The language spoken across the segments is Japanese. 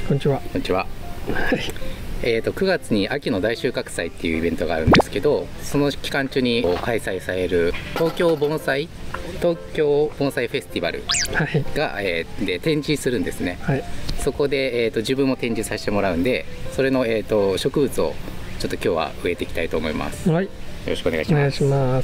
こんにちは。 こんにちは。9月に秋の大収穫祭っていうイベントがあるんですけど、その期間中に開催される東京盆栽フェスティバルが、で展示するんですね。はい、そこで、自分も展示させてもらうんで、それの、植物をちょっと今日は植えていきたいと思います。はい、よろしくお願いします。お願いします。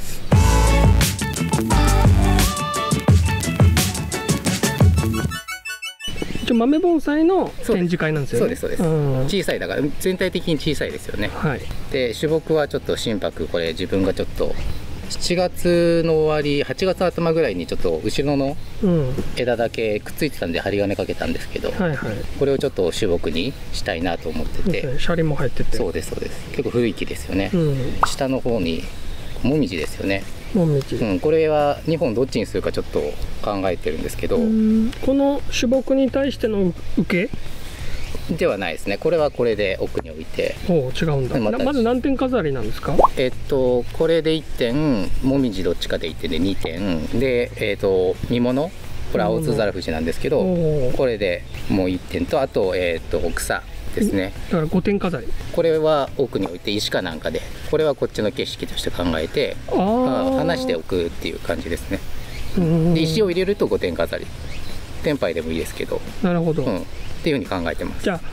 豆盆栽の展示会なんですよね。 そうです。小さいだから全体的に小さいですよね。はい、で種木はちょっと心拍、これ自分がちょっと7月の終わり8月頭ぐらいにちょっと後ろの枝だけくっついてたんで針金かけたんですけど、これをちょっと種木にしたいなと思ってて、 シャリも入ってて、 そうです結構古い木ですよね。下の方にもみじですよね。これは2本どっちにするかちょっと考えてるんですけど、この種木に対しての受けではないですね。これはこれで奥に置いて。 違うんだ。まず何点飾りなんですか？ これで1点、もみじどっちかで1点で2点で、実物これ青津軽藤なんですけど、これでもう1点と、あと、草ですね。 だから5点飾り。 これは奥に置いて石かなんかで、これはこっちの景色として考えて離しておくっていう感じですね。で石を入れると5点飾り、天杯でもいいですけど。 なるほど、 っていうふうに考えてます。 じゃあ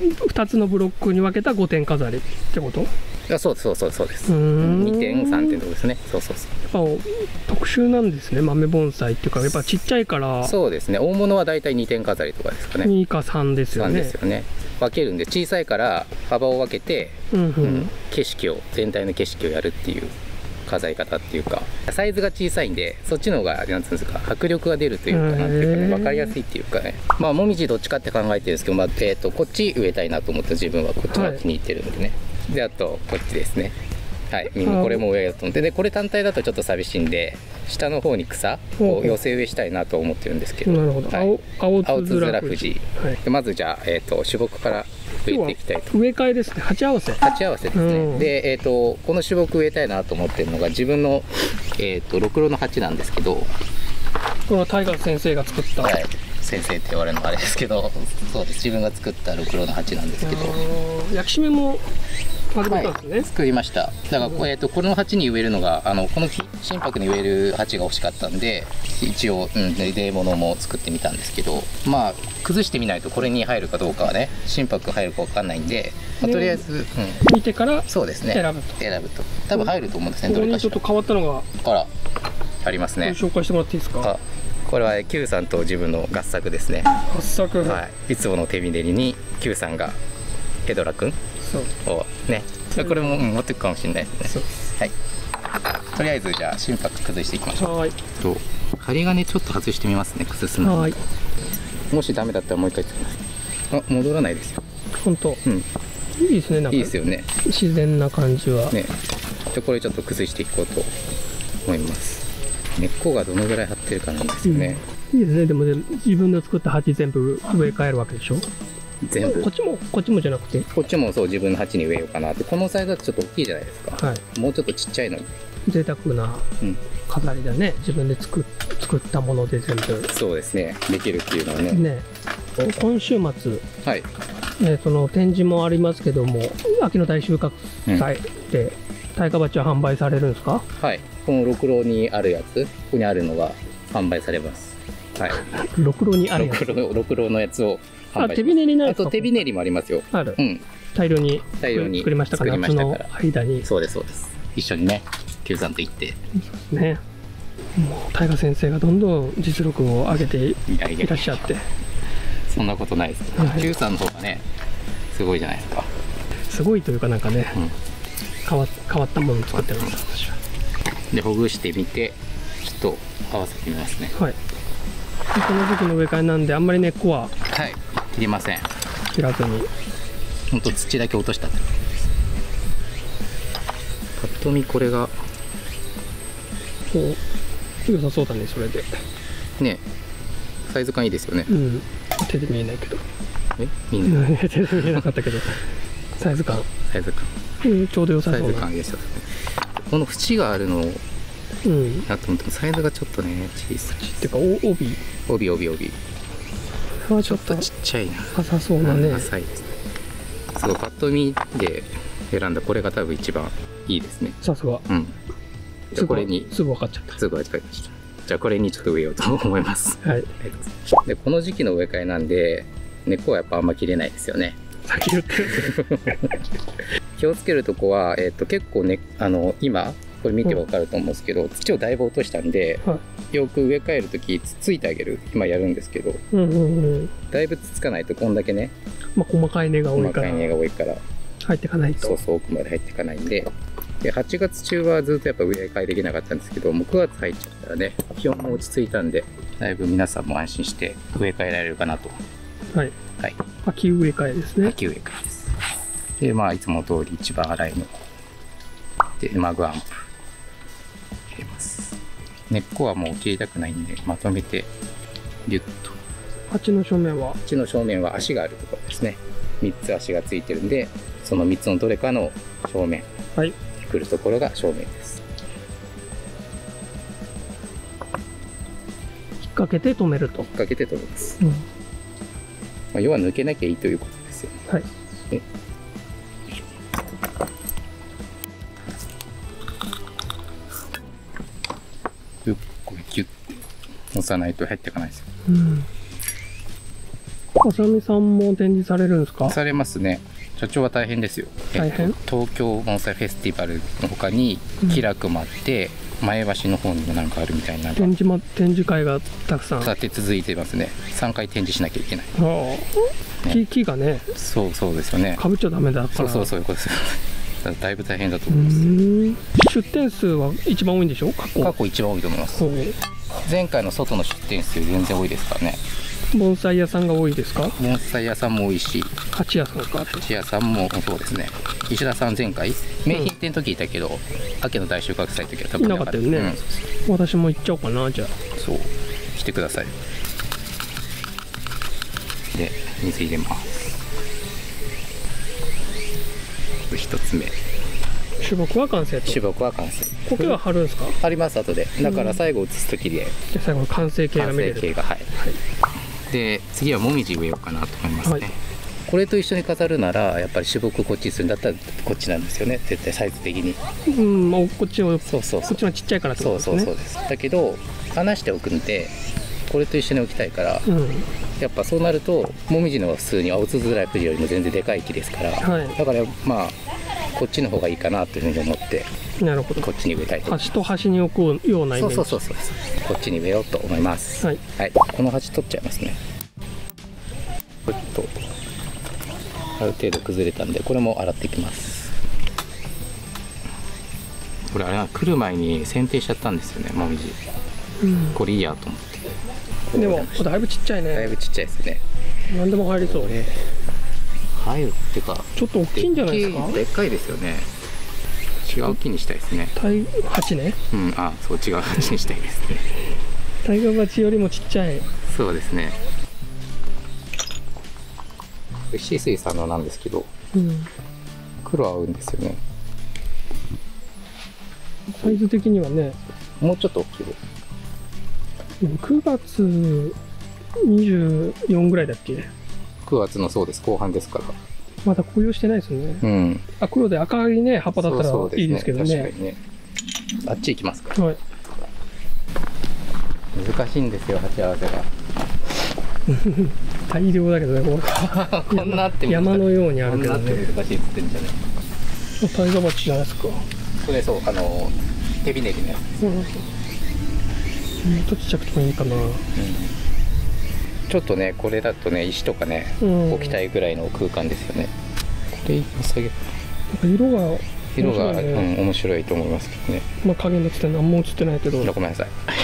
2つのブロックに分けた5点飾りってこと？ そうです。2点3点とかですね。そう。 やっぱ特殊なんですね、豆盆栽っていうか。やっぱちっちゃいから。 そうですね。大物はだいたい2点飾りとかですかね。 2か3ですよね。 3ですよね。分けるんで、小さいから幅を分けて、景色を全体の景色をやるっていう飾り方っていうか、サイズが小さいんで、そっちの方がなんつうんですか、迫力が出るというか、なんていうかね、分かりやすいっていうかね。もみじどっちかって考えてるんですけど、こっち植えたいなと思って、自分はこっちが気に入ってるんでね。で、あとこっちですね。はい、これも植えようと思って、でこれ単体だとちょっと寂しいんで、下の方に草を寄せ植えしたいなと思ってるんですけど。 なるほど。青津軽藤。 まずじゃあ、種木から植えていきたいと。 植え替えですね。鉢合わせですね。で、この種木植えたいなと思ってるのが、自分のろくろの鉢なんですけど、 これは大河先生が作った。 先生って言われるのはあれですけど、そうです。自分が作ったろくろの鉢なんですけど。 焼き締めも始めたんですね。 作りました。だから、この鉢に植えるのが、この心拍に植える鉢が欲しかったんで、一応、出物も作ってみたんですけど、崩してみないとこれに入るかどうかはね、心拍入るか分かんないんで、とりあえず、 見てから選ぶと。多分入ると思うんですね。 ここにちょっと変わったのがありますね。 紹介してもらっていいですか？ これは Q さんと自分の合作ですね。 合作。 いつもの手びねりに Q さんがヘドラ君をね、これも持っていくかもしれないですね。はい。とりあえずじゃあ心拍崩していきましょう。針金ちょっと外してみますね。崩すの。もしダメだったらもう一回つけます。戻らないですよ。 本当。いいですね。なんかいいですよね。 自然な感じは。 ね。これちょっと崩していこうと思います。根っこがどのぐらい張ってるかなんですよね。 いいですね。でも自分で作った鉢全部植え替えるわけでしょ？全部。こっちもじゃなくて？ こっちもそう、自分の鉢に植えようかなって。このサイズだとちょっと大きいじゃないですか。もうちょっとちっちゃいのに。 贅沢な飾りだね。自分で作ったもので全部。 そうですね。できるっていうのはね。 今週末、その展示もありますけども、秋の大収穫祭で大荷鉢は販売されるんですか？はい。 このろくろにあるやつ、ここにあるのが販売されます。はい。 ろくろにあるやつ。 ろくろのやつを販売。 手びねりないですか？ あと手びねりもありますよ。 ある。大量に作りましたから。夏の間に。 そうです。一緒にね、Q さんと行って。 ね。もう大河先生がどんどん実力を上げていらっしゃって。 そんなことないです。Q さんの方がね、すごいじゃないですか。 すごいというかなんかね、変わったものを作ってます、私は。 で、ほぐしてみて、ちょっと合わせてみますね。 この時期の植え替えなんで、あんまり根っこは切りません。 切らずに。 ほんと土だけ落としたってことです。ぱっと見これが良さそうだね。それでね、サイズ感いいですよね。 手で見えないけど。 見えない手で見えなかったけど、サイズ感ちょうど良さそうなサイズ感ですよね。この縁があるのだと思ってもサイズがちょっとね小さいっていうか帯。 帯。 ちょっとちっちゃいな。 浅そうなね。 浅いですね。すごいパッと見で選んだこれが多分一番いいですね。 さすが。 うん。じゃあこれにすぐ分かっちゃった。 すぐ分かりました。じゃあこれにちょっと植えようと思います。 はい。 でこの時期の植え替えなんで根っこはやっぱあんま切れないですよね。 先言ってる。 気をつけるとこは、結構ね今これ見てわかると思うんですけど、土をだいぶ落としたんで、よく植え替える時つついてあげる今やるんですけど、だいぶつつかないとこんだけね、 細かい根が多いから入っていかないと、 そう奥まで入っていかないんで、8月中はずっとやっぱ植え替えできなかったんですけど、もう9月入っちゃったらね、気温も落ち着いたんでだいぶ皆さんも安心して植え替えられるかなと。 はい、秋植え替えですね。 秋植え替えです。でいつも通り一番粗いのでマグアンプ入れます。根っこはもう切りたくないんでまとめてギュッと。 鉢の正面は足があるところですね。3つ足がついてるんで、その3つのどれかの正面に来るところが正面です。 引っ掛けて止めると。 引っ掛けて止めます。要は抜けなきゃいいということですよ。 はい。 ギュッ押さないと入っていかないですよ。 あさみさんも展示されるんですか？ されますね。社長は大変ですよ。 大変？ 東京盆栽フェスティバルの他に気楽もあって、前橋の方にもなんかあるみたいな展示会がたくさん立て続いてますね。3回展示しなきゃいけない。木がね、 そうですよね。 かぶっちゃダメだから。 そういうことですよ。だいぶ大変だと思います。 出店数は一番多いんでしょ？過去一番多いと思います。前回の外の出店数より全然多いですからね。 盆栽屋さんが多いですか？ 盆栽屋さんも多いし、 鉢屋さんか。 鉢屋さんもそうですね。石田さん前回名品店の時いたけど、秋の大収穫祭の時は多分いなかったよね。私も行っちゃおうかな。じゃあそう来てください。で水入れます。1つ目。 主木は完成と。 主木は完成。 苔は貼るんですか？ 貼ります後で。だから最後写す時で。 最後の完成形が見れる。 完成形がはい。で次はもみじ植えようかなと思いますね。これと一緒に飾るならやっぱり主木こっちにするんだったらこっちなんですよね。絶対サイズ的に。 もうこっちをこっちはちっちゃいからってことですね。 そうです。だけど離しておくんでこれと一緒に置きたいから。やっぱそうなるともみじのは普通に青つづらくじよりも全然でかい木ですから、だからこっちの方がいいかなというふうに思って、 なるほど、 こっちに植えたいと思います。 端と端に置くようなイメージ。 そうこっちに植えようと思います。はい、この鉢取っちゃいますね。ちょっとある程度崩れたんでこれも洗っていきます。これ来る前に剪定しちゃったんですよね、もみじ。これいいやと思って。 でもだいぶちっちゃいね。 だいぶちっちゃいですね。 何でも入りそう。 入るってかちょっと大きいんじゃないですか？ でっかいですよね。違う木にしたいですね。 鉢ね。 そう違う鉢にしたいですね。 大河鉢よりもちっちゃい。 そうですね。シースイさんのなんですけど、黒合うんですよね。 サイズ的にはね、 もうちょっと大きい。 9月24ぐらいだっけ ？9月のそうです、後半ですから。 まだ紅葉してないですね。黒で赤いね葉っぱだったらいいですけどね。 あっち行きますか。 難しいんですよ、鉢合わせが。 大量だけどね、 こんなって山のようにあるけどね。 難しいっつってんじゃない。 タイガバチじゃないですか。 それ手びねりのやつ。 もっとちっちゃくてもいいかな。 ちょっとね、これだとね、石とかね、置きたいぐらいの空間ですよね。これ一個下げ。 色が面白いと思いますけどね。 影のつって何も映ってないけど。 ごめんなさい。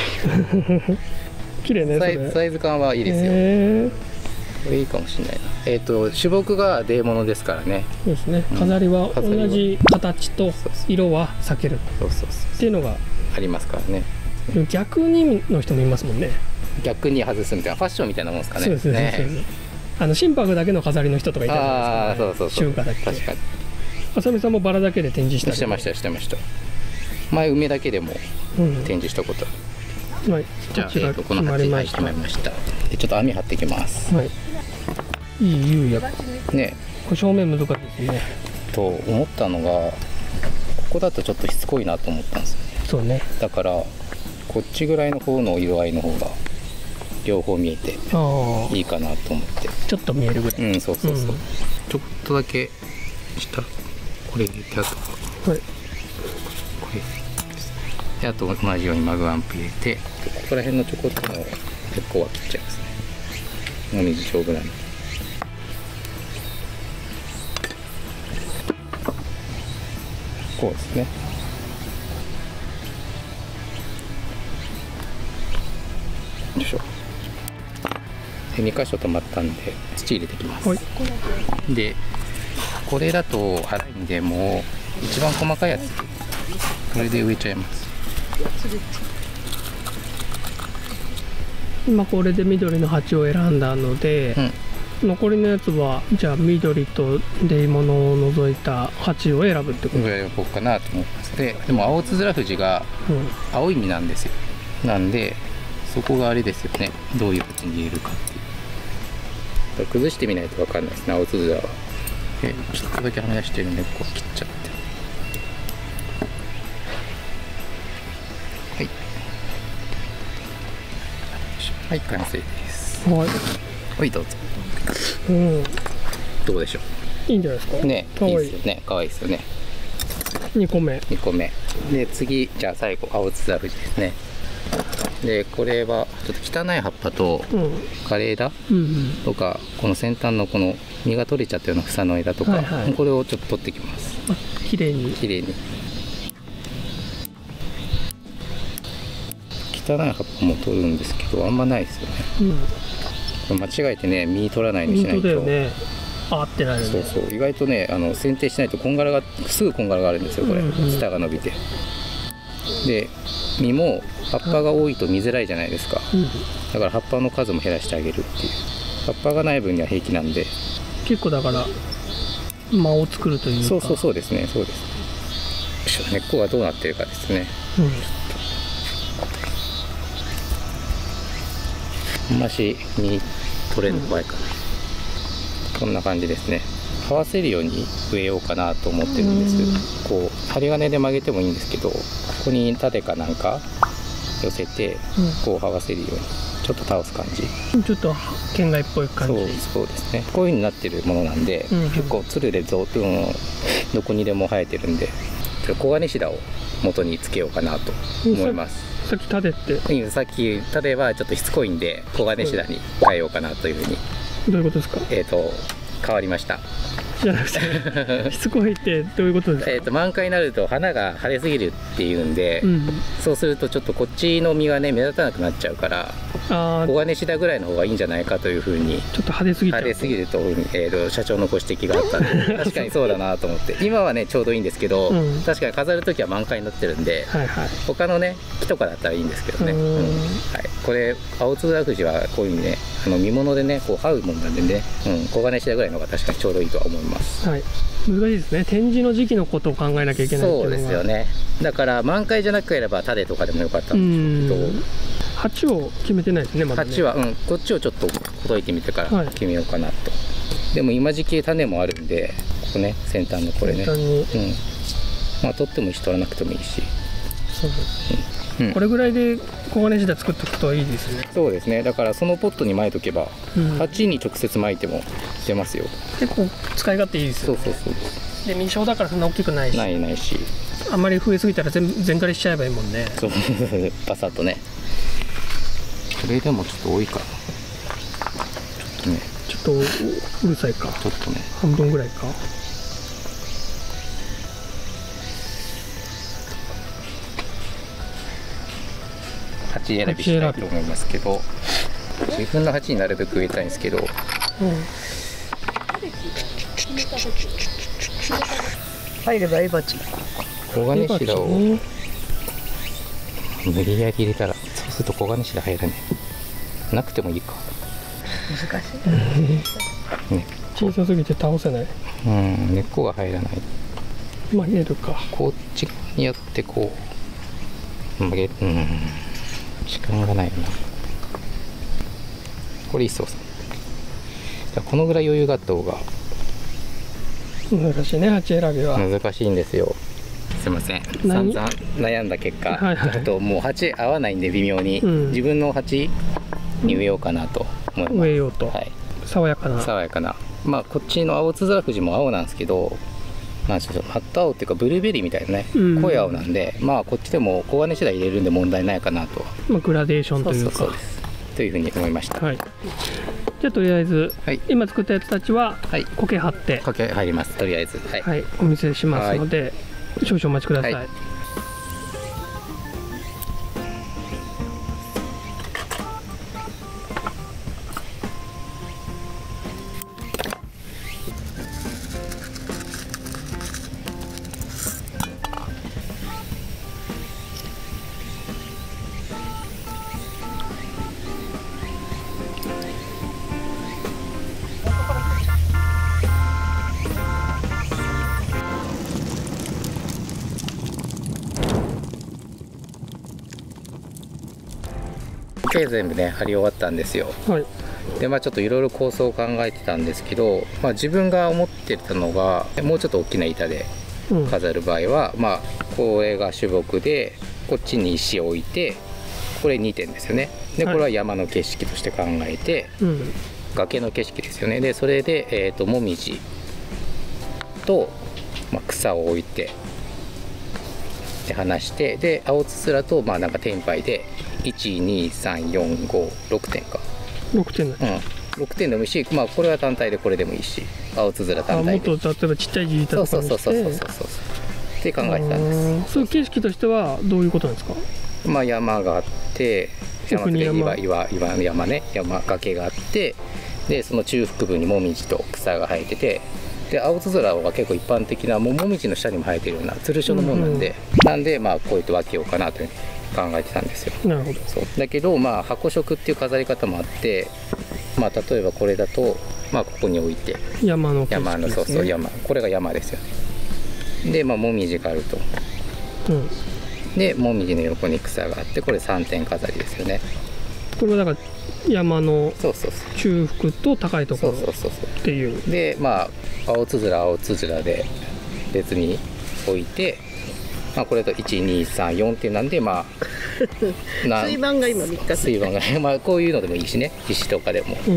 綺麗ね。 サイズ感はいいですよ。これいいかもしれないな。主木がデーモノですからね。 そうですね。飾りは同じ形と色は避ける。っていうのがありますからね。 逆にの人もいますもんね。 逆に外すみたいなファッションみたいなもんですかね。 そうですね。心拍だけの飾りの人とかいたじゃないですか。 そう集荷だけ。 確かに。 あさみさんもバラだけで展示したりしてました。前梅だけでも展示したことある。 はい、 じゃあ、この鉢が決まりました。でちょっと網張っていきます。 はい、いい釉薬ね。 これ正面難しいですね。 と思ったのが、ここだとちょっとしつこいなと思ったんですよね。 そうね。 だからこっちぐらいの方の色合いの方が両方見えていいかなと思って。 ちょっと見えるぐらい。 うん、そうそうそう。ちょっとだけ下これ入れて、あとこれで、あと同じようにマグアンプ入れて、ここら辺のちょこっとの根っこは切っちゃいますね。お水勝負なんで。こうですね。よいしょ。で2箇所止まったんで土入れていきます。でこれだと粗いんで、もう一番細かいやつこれで植えちゃいます。 今これで緑の鉢を選んだので、残りのやつはじゃあ緑と出物を除いた鉢を選ぶってこと選ぼうかなと思います。でも青つづら藤が青い実なんですよ。なんでそこがあれですよね、どういう形に入れるかっていう。崩してみないと分かんないですね、青つづらは。ちょっとだけはみ出してる根っこを切っちゃって、はい、完成です。はい、どうぞ。どうでしょう。いいんじゃないですかね。いいですよね、可愛いですよね。 2個目で次、じゃあ最後青つづら藤ですね。でこれはちょっと汚い葉っぱと枯れ枝とか、この先端のこの実が取れちゃったような房の枝とか、これをちょっと取ってきます。 きれいに汚い葉っぱも取るんですけど、あんまないですよね。間違えてね、実取らないようにしないと。 ってなるね。 そう、意外とね、剪定しないとこんがらがすぐこんがらがあるんですよ。これツタが伸びて、で実も葉っぱが多いと見づらいじゃないですか。だから葉っぱの数も減らしてあげるっていう。葉っぱがない分には平気なんで、 結構だから間を作るというか。 そうですね。根っこがどうなってるかですね。あんまし実取れるの怖いから、こんな感じですね。這わせるように植えようかなと思ってるんです。こう針金で曲げてもいいんですけど、ここに縦かなんか寄せてこう這わせるようにちょっと倒す感じ。 ちょっと県外っぽい感じ。 そうですね。こういう風になってるものなんで、結構つるでどこにでも生えてるんで、黄金シダを元につけようかなと思います。 さっき種ってさっき種はちょっとしつこいんで黄金シダに変えようかなというふうに。 どういうことですか？ 変わりました。 じゃなくてしつこいってどういうことですか？ 満開になると花が腫れすぎるっていうんで、そうするとちょっとこっちの実がね目立たなくなっちゃうから、黄金シダぐらいの方がいいんじゃないかというふうに。 ちょっと派手すぎると、社長のご指摘があったんで確かにそうだなと思って。今はねちょうどいいんですけど、確かに飾る時は満開になってるんで、他のね木とかだったらいいんですけどね。これ青つづら藤はこういうふうにね、実物でねこう這うもんなんでね、黄金シダぐらいの方が確かにちょうどいいとは思います。 難しいですね。展示の時期のことを考えなきゃいけないっていうのが。 そうですよね。だから満開じゃなければ種とかでもよかったんでしょうけど、 鉢を決めてないですね、まだね。 鉢はこっちをちょっとほどいてみてから決めようかなと。でも今時期種もあるんで、ここね先端のこれね、まあ取ってもいいし取らなくてもいいし。これぐらいで黄金シダ作っておくといいですね。 そうですね。だからそのポットにまいとけば、鉢に直接まいても出ますよ。 結構使い勝手いいですよね。で未生だからそんな大きくないし。 ないし。 あんまり増えすぎたら全枯れしちゃえばいいもんね。 そうパサッとね。これでもちょっと多いかな。 ちょっとうるさいか。 ちょっとね。 半分ぐらいか。 鉢選びしたいと思いますけど、自分の鉢になるべく植えたいんですけど、 入ればいい鉢。 黄金シダを無理やり入れたら、そうすると黄金シダ入らない。なくてもいいか。 難しい。 小さすぎて倒せない。 根っこが入らない。 曲げるか。 こっちにやってこう曲げる。 時間がないよな。これいいっすよ。このぐらい余裕があった方が。 難しいね、鉢選びは。 難しいんですよ。すいません。散々悩んだ結果、ちょっともう鉢合わないんで微妙に、自分の鉢に植えようかなと思います。 植えようと。 はい。 爽やかな。 爽やかな。まあこっちの青つづら藤も青なんですけど、なんでしょう、マット青っていうかブルーベリーみたいなね、濃い青なんで、まあこっちでも黄金次第入れるんで問題ないかなと。 まあグラデーションというか。 そうです。というふうに思いました。 はい。じゃあとりあえず、今作ったやつたちは苔張って。 苔入ります。とりあえず。 はい。お見せしますので、少々お待ちください。 全部ね貼り終わったんですよ。はい、でまあちょっといろいろ構想を考えてたんですけど、まあ、自分が思ってたのがもうちょっと大きな板で飾る場合は、まあこれが主木でこっちに石を置いてこれ2点ですよね。でこれは山の景色として考えて、崖の景色ですよね。でそれで、もみじと、まあ、草を置いてで離して、で青つづらとまあなんか天灰で12345点か。 6点だね。 6点でもいいし、まあこれは単体でこれでもいいし、青つづら単体で。 もっと例えばちっちゃい地板とかにして。そうって考えてたんです。 そういう景色としてはどういうことなんですか。 まあ山があって、山ね、崖があって、でその中腹部にもみじと草が生えてて。で青つづらは結構一般的なもみじの下にも生えてるようなつるしょのものなんで、なんでまあこうやって分けようかなというふうに考えてたんですよ。 なるほど。 そうだけどまあ箱飾っていう飾り方もあって、まあ例えばこれだとまあここに置いて山の景色ですね。 そう山、これが山ですよね。でまあもみじがあると、でもみじの横に草があって、これ3点飾りですよね。 これはだから山の中腹と高いところっていう。 でまあ青つづらで別に置いて、まあこれと1234ってなんで、まあ水盤が今3日水盤がまあこういうのでもいいしね、石とかでも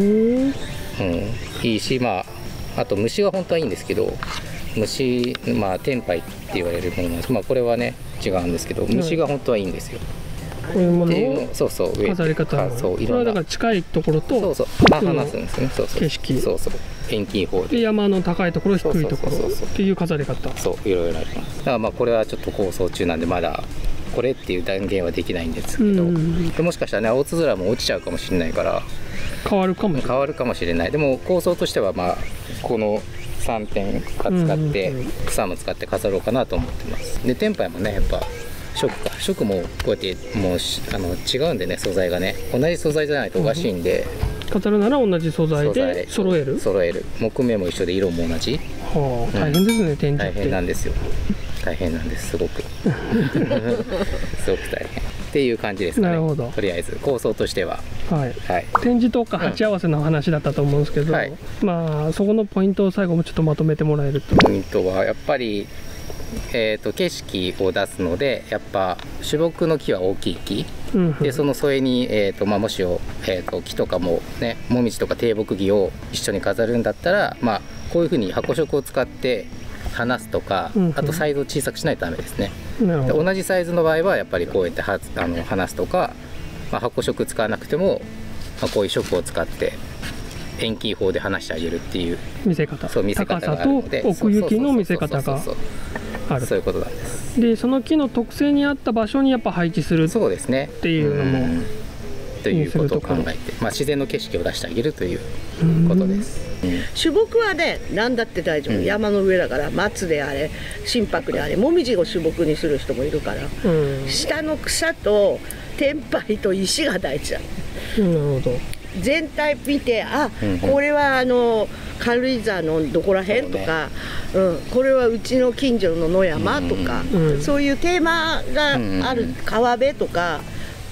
いいし、まああと虫は本当はいいんですけど、虫まあ天灰って言われるものなんです。まあこれはね違うんですけど、虫が本当はいいんですよ。 こういうものを飾り方が、これはだから近いところと話すんですね。 景色、 遠近法で山の高いところ低いところっていう飾り方、 そういろいろあります。だからまあこれはちょっと構想中なんでまだこれっていう断言はできないんですけど、もしかしたらね青つづらも落ちちゃうかもしれないから変わるかもしれない。 でも構想としてはまあこの3点使って草も使って飾ろうかなと思ってます。で天灰もねやっぱ色もこうやってもう違うんでね、素材がね同じ素材じゃないとおかしいんで、 飾るなら同じ素材で揃える木目も一緒で色も同じ。 はあ、大変ですね、展示って。 大変なんですよ。大変なんです、すごくすごく大変っていう感じですかね。 なるほど。 とりあえず構想としては、 展示とか鉢合わせの話だったと思うんですけど、まあそこのポイントを最後もちょっとまとめてもらえると。 ポイントはやっぱり景色を出すので、やっぱ主木の木は大きい木、でその添えに、まあ、もし木とかもね、もみじとか低木木を一緒に飾るんだったら、まあ、こういうふうに箱飾を使って離すとか、あとサイズを小さくしないとダメですね。で同じサイズの場合はやっぱりこうやって離すとか、まあ、箱飾使わなくても、まあ、こういう飾を使って遠近法で離してあげるっていう見せ方、高さと奥行きの見せ方がある。 そういうことなんです。 でその木の特性に合った場所にやっぱ配置するっていうのもということを考えて、まあ、自然の景色を出してあげるということです。 主木はね何だって大丈夫、山の上だから松であれ心拍であれもみじを主木にする人もいるから、下の草と天灰と石が大事だ。 なるほど。 全体見て、これは軽井沢のどこら辺とか、これはうちの近所の野山とか、そういうテーマがある川辺とか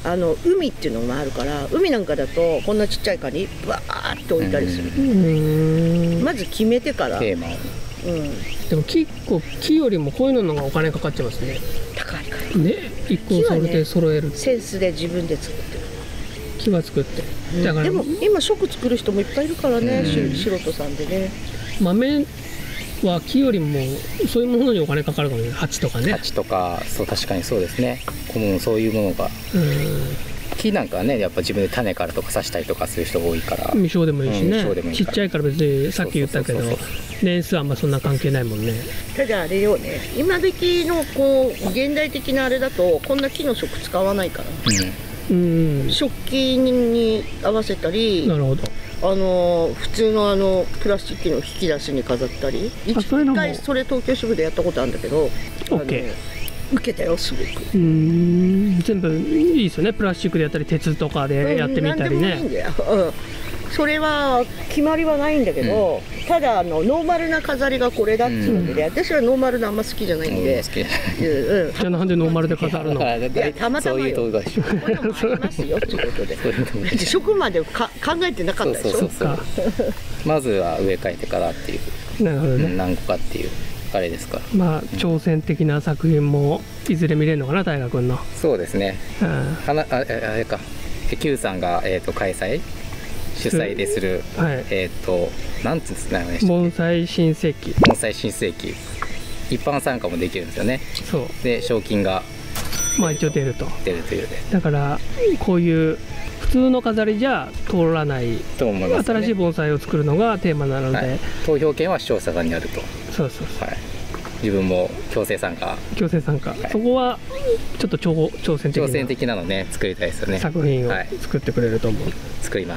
海っていうのもあるから、海なんかだとこんなちっちゃいカニバーって置いたりする。まず決めてから。 テーマを。 でも結構木よりもこういうのがお金かかっちゃいますね。 高いからね、一個それで揃える、 センスで自分で作ってる。 木は作って、 だからでも今食作る人もいっぱいいるからね、素人さんでね。 豆は木よりもそういうものにお金かかるかもね。鉢とかね。 鉢とか、そう、確かにそうですね。そういうものが。木なんかはね、やっぱ自分で種からとか刺したりとかする人多いから。 未生でもいいしね。ちっちゃいから別にさっき言ったけど年数はあんまそんな関係ないもんね。 ただあれよね、今時の現代的なあれだとこんな木の食使わないから、食器に合わせたり。 なるほど。 普通のプラスチックの引き出しに飾ったり、一回それ東京支部でやったことあるんだけど、受けたよ、すごく。 全部いいですよね。プラスチックでやったり鉄とかでやってみたりね。 それは決まりはないんだけど、ただノーマルな飾りがこれだっていうので、私はノーマルのあんま好きじゃないんで。 じゃあなんでノーマルで飾るの？ たまたまよ。こういうのもありますよってことで。食まで考えてなかったでしょ。 まずは植え替えてからっていう。 なるほどね。 何個かっていうあれですから。 まあ挑戦的な作品もいずれ見れるのかな、大河君の。 そうですね。あれか、Q さんが開催。主催でする、なんつうんですかね、 盆栽新世紀。 盆栽新世紀、一般参加もできるんですよね。 そうで、賞金が一応出るというで、 だからこういう普通の飾りじゃ通らないと思います、ね、新しい盆栽を作るのがテーマなので、 投票権は視聴者さんにあると。 そう、 自分も強制参加、 そこはちょっと挑戦的なのね、作りたいですよね。 作品を作ってくれると思う。 作ります。